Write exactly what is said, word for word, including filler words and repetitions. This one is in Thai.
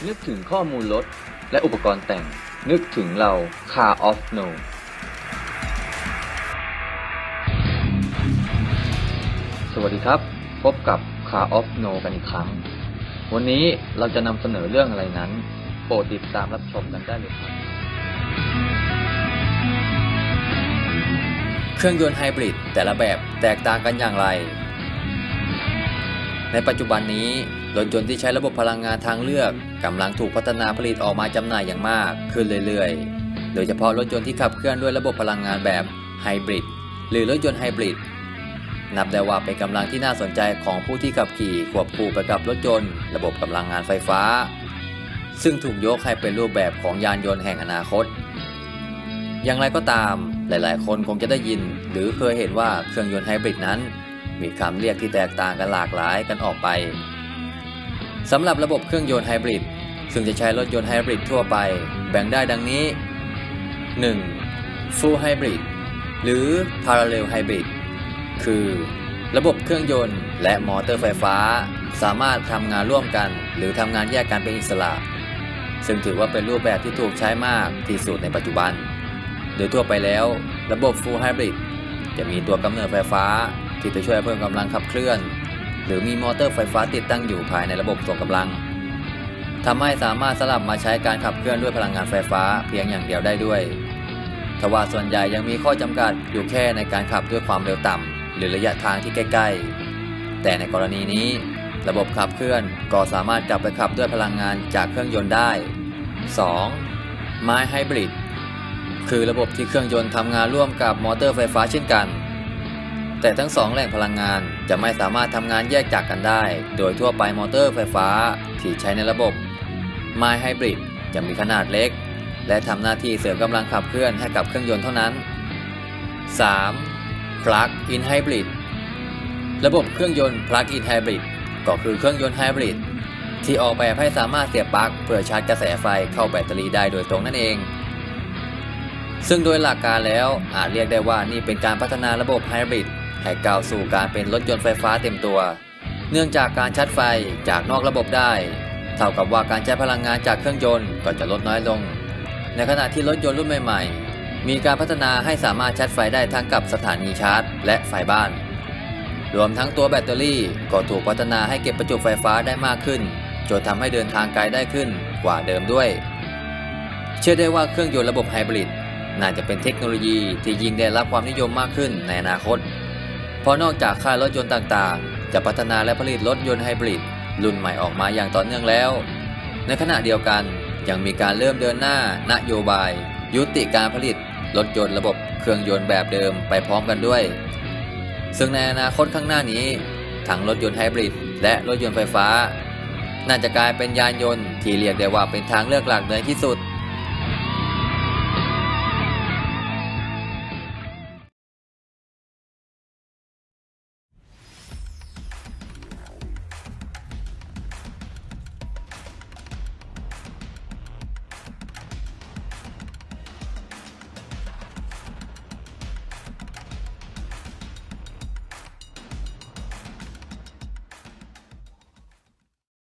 นึกถึงข้อมูลรถและอุปกรณ์แต่งนึกถึงเรา Car of No สวัสดีครับพบกับ Car of No กันอีกครั้งวันนี้เราจะนำเสนอเรื่องอะไรนั้นโปรดติดตามรับชมกันได้เลยครับเครื่องยนต์ไฮบริดแต่ละแบบแตกต่างกันอย่างไรในปัจจุบันนี้รถยนต์ที่ใช้ระบบพลังงานทางเลือกกำลังถูกพัฒนาผลิตออกมาจำหน่ายอย่างมากขึ้นเรื่อยๆโดยเฉพาะรถยนต์ที่ขับเคลื่อนด้วยระบบพลังงานแบบไฮบริดหรือรถยนต์ไฮบริดนับได้ว่าเป็นกำลังที่น่าสนใจของผู้ที่ขับขี่ควบคู่ไปกับรถยนต์ระบบกำลังงานไฟฟ้าซึ่งถูกยกให้เป็นรูปแบบของยานยนต์แห่งอนาคตอย่างไรก็ตามหลายๆคนคงจะได้ยินหรือเคยเห็นว่าเครื่องยนต์ไฮบริดนั้นมีคำเรียกที่แตกต่างกันหลากหลายกันออกไปสำหรับระบบเครื่องยนต์ไฮบริดซึ่งจะใช้รถยนต์ไฮบริดทั่วไปแบ่งได้ดังนี้ หนึ่ง Full Hybrid หรือ Parallel Hybrid คือระบบเครื่องยนต์และมอเตอร์ไฟฟ้าสามารถทำงานร่วมกันหรือทำงานแยกกันเป็นอิสระซึ่งถือว่าเป็นรูปแบบที่ถูกใช้มากที่สุดในปัจจุบันโดยทั่วไปแล้วระบบ Full Hybrid จะมีตัวกำเนิดไฟฟ้าที่จะช่วยเพิ่มกำลังขับเคลื่อนหรือมีมอเตอร์ไฟฟ้าติดตั้งอยู่ภายในระบบส่งกำลังทำให้สามารถสลับมาใช้การขับเคลื่อนด้วยพลังงานไฟฟ้าเพียงอย่างเดียวได้ด้วยทว่าส่วนใหญ่ยังมีข้อจำกัดอยู่แค่ในการขับด้วยความเร็วต่ำหรือระยะทางที่ใกล้ๆแต่ในกรณีนี้ระบบขับเคลื่อนก็สามารถกลับไปขับด้วยพลังงานจากเครื่องยนต์ได้ สอง Mild Hybrid คือระบบที่เครื่องยนต์ทำงานร่วมกับมอเตอร์ไฟฟ้าเช่นกันแต่ทั้งสองแหล่งพลังงานจะไม่สามารถทำงานแยกจากกันได้โดยทั่วไปมอเตอร์ไฟฟ้าที่ใช้ในระบบ Mild Hybrid จะมีขนาดเล็กและทำหน้าที่เสริมกำลังขับเคลื่อนให้กับเครื่องยนต์เท่านั้น สาม Plug-in Hybrid ระบบเครื่องยนต์ Plug-in Hybrid ก็คือเครื่องยนต์ไฮบริดที่ออกแบบให้สามารถเสียบปลั๊กเพื่อชาร์จกระแสไฟเข้าแบตเตอรี่ได้โดยตรงนั่นเองซึ่งโดยหลักการแล้วอาจเรียกได้ว่านี่เป็นการพัฒนาระบบไฮบริดให้ก้าวสู่การเป็นรถยนต์ไฟฟ้าเต็มตัวเนื่องจากการชาร์จไฟจากนอกระบบได้เท่ากับว่าการใช้พลังงานจากเครื่องยนต์ก็จะลดน้อยลงในขณะที่รถยนต์รุ่นใหม่ๆมีการพัฒนาให้สามารถชาร์จไฟได้ทั้งกับสถานีชาร์จและไฟบ้านรวมทั้งตัวแบตเตอรี่ก็ถูกพัฒนาให้เก็บประจุไฟฟ้าได้มากขึ้นจนทำให้เดินทางไกลได้ขึ้นกว่าเดิมด้วยเชื่อได้ว่าเครื่องยนต์ระบบไฮบริดน่าจะเป็นเทคโนโลยีที่ยิ่งได้รับความนิยมมากขึ้นในอนาคตเพราะนอกจากค่ายรถยนต์ต่างๆจะพัฒนาและผลิตรถยนต์ไฮบริดรุ่นใหม่ออกมาอย่างต่อเนื่องแล้วในขณะเดียวกันยังมีการเริ่มเดินหน้านโยบายยุติการผลิตรถยนต์ระบบเครื่องยนต์แบบเดิมไปพร้อมกันด้วยซึ่งในอนาคตข้างหน้านี้ทั้งรถยนต์ไฮบริดและรถยนต์ไฟฟ้าน่าจะกลายเป็นยานยนต์ที่เรียกได้ว่าเป็นทางเลือกหลักในที่สุด